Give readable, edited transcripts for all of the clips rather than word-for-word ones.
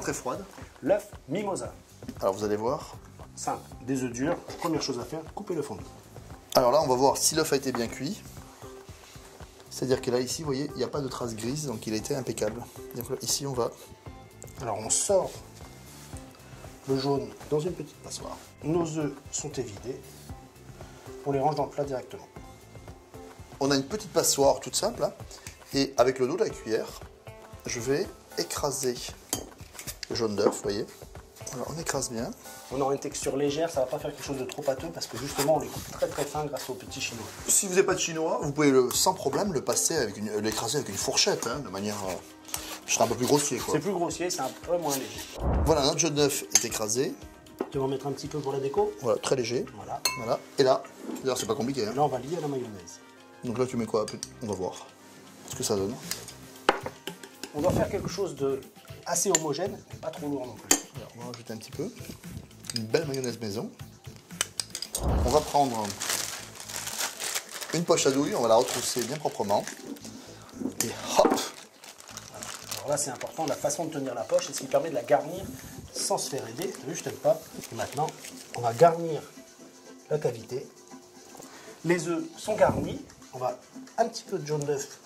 très froide. L'œuf mimosa. Alors vous allez voir. Simple, des œufs durs. Première chose à faire, couper le fond. Alors là, on va voir si l'œuf a été bien cuit. C'est-à-dire que là, ici, vous voyez, il n'y a pas de traces grises, donc il a été impeccable. Donc là, ici, on va... Alors on sort le jaune dans une petite passoire. Nos œufs sont évidés. On les range dans le plat directement. On a une petite passoire toute simple, hein, et avec le dos de la cuillère, je vais écraser le jaune d'œuf, vous voyez. Alors on écrase bien. On aura une texture légère, ça ne va pas faire quelque chose de trop pâteux parce que justement on les coupe très très fin grâce au petit chinois. Si vous n'avez pas de chinois, vous pouvez sans problème l'écraser avec une fourchette, hein, de manière... c'est un peu plus grossier, quoi. C'est plus grossier, c'est un peu moins léger. Voilà, notre jaune d'œuf est écrasé. Tu vas en mettre un petit peu pour la déco. Voilà, très léger. Voilà. Voilà. Et là, d'ailleurs c'est pas compliqué. Hein. Là on va lier à la mayonnaise. Donc là tu mets quoi? On va voir ce que ça donne. On doit faire quelque chose de assez homogène, mais pas trop lourd non plus. Alors, on va rajouter un petit peu. Une belle mayonnaise maison. On va prendre une poche à douille, on va la retrousser bien proprement. Et hop! Alors là c'est important, la façon de tenir la poche, c'est ce qui permet de la garnir sans se faire aider. T'as vu, je t'aide pas. Et maintenant, on va garnir la cavité. Les œufs sont garnis. On va un petit peu de jaune d'œuf,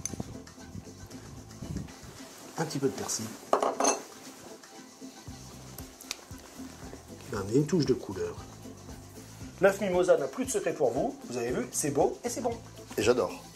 un petit peu de persil. Qui va amener une touche de couleur. L'œuf mimosa n'a plus de secret pour vous. Vous avez vu, c'est beau et c'est bon. Et j'adore.